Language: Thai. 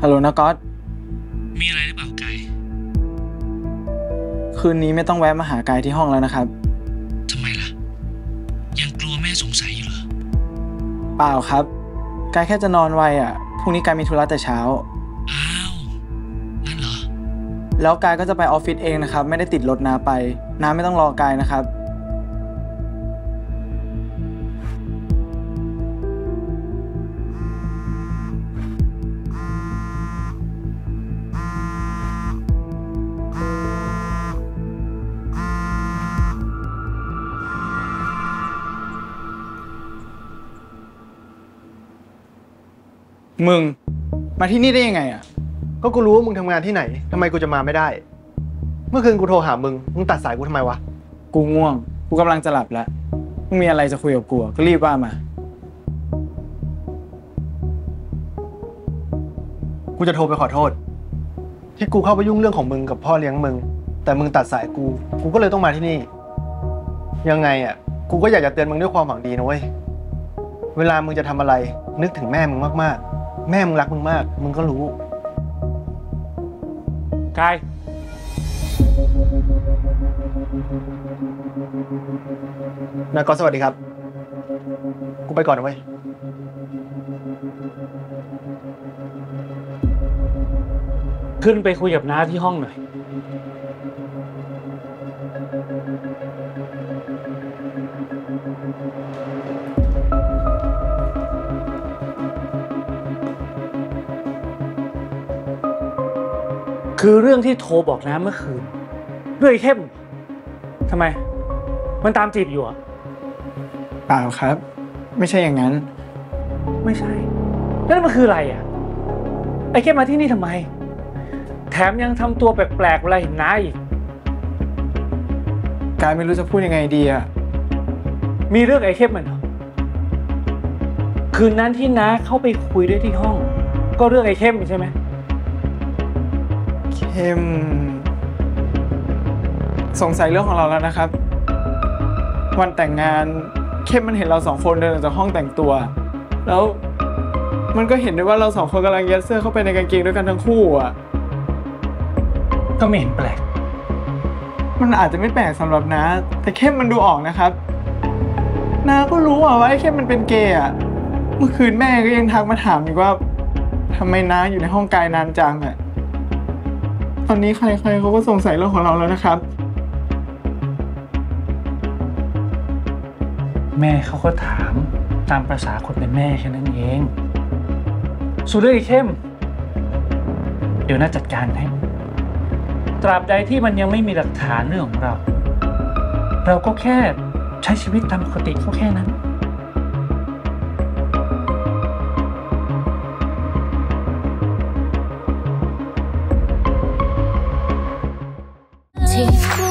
ฮัลโหลนะก๊อตมีอะไรหรือเปล่าไกคืนนี้ไม่ต้องแวะมาหากายที่ห้องแล้วนะครับทำไมล่ะยังกลัวแม่สงสัยอยู่เหรอเปล่าครับกายแค่จะนอนไวพรุ่งนี้กายมีธุระแต่เช้าอ้าวนั่นเหรอแล้วกายก็จะไปออฟฟิศเองนะครับไม่ได้ติดรถน้าไปน้าไม่ต้องรอกายนะครับมึงมาที่นี่ได้ยังไงก็กูรู้ว่ามึงทำงานที่ไหนทำไมกูจะมาไม่ได้เมื่อคืนกูโทรหามึงตัดสายกูทำไมวะกูง่วงกูกำลังจะหลับแล้วมึงมีอะไรจะคุยกับกูก็รีบว่ามากูจะโทรไปขอโทษที่กูเข้าไปยุ่งเรื่องของมึงกับพ่อเลี้ยงมึงแต่มึงตัดสายกูก็เลยต้องมาที่นี่ยังไงกูก็อยากจะเตือนมึงด้วยความหวังดีนะเว้ยเวลามึงจะทำอะไรนึกถึงแม่มึงมากๆแม่มึงรักมึงมากมึงก็รู้กายนะก็สวัสดีครับกูไปก่อนนะเว้ยขึ้นไปคุยกับน้าที่ห้องหน่อยคือเรื่องที่โทรบอกน้าเมื่อคืนเรื่องไอ้เข้มทำไมมันตามจีบอยู่เปล่าครับไม่ใช่อย่างนั้นไม่ใช่แล้วมันคืออะไรไอ้เข้มมาที่นี่ทำไมแถมยังทำตัวแปลกๆเวลาเห็นน้าอีกกายไม่รู้จะพูดยังไงดีมีเรื่องไอ้เข้มมันเหรอคืนนั้นที่น้าเข้าไปคุยด้วยที่ห้องก็เรื่องไอ้เข้มใช่ไหมเข้มสงสัยเรื่องของเราแล้วนะครับวันแต่งงานเข้มมันเห็นเราสองคนเดินออกจากห้องแต่งตัวแล้วมันก็เห็นด้วยว่าเราสองคนกำลังยัดเสื้อเข้าไปในกางเกงด้วยกันทั้งคู่ก็ไม่เห็นแปลกมันอาจจะไม่แปลกสำหรับน้าแต่เข้มมันดูออกนะครับน้าก็รู้ว่าไอ้เข้มมันเป็นเกย์เมื่อคืนแม่ก็ยังทักมาถามอีกว่าทำไมน้าอยู่ในห้องกายนานจังตอนนี้ใครๆเขาก็สงสัยเรื่องของเราแล้วนะครับแม่เขาก็ถามตามประสาคนเป็นแม่แค่นั้นเองส่วนเรื่องไอ้เข้มเดี๋ยวน่าจัดการให้ตราบใดที่มันยังไม่มีหลักฐานเรื่องของเราก็แค่ใช้ชีวิตตามปกติก็แค่นั้นที่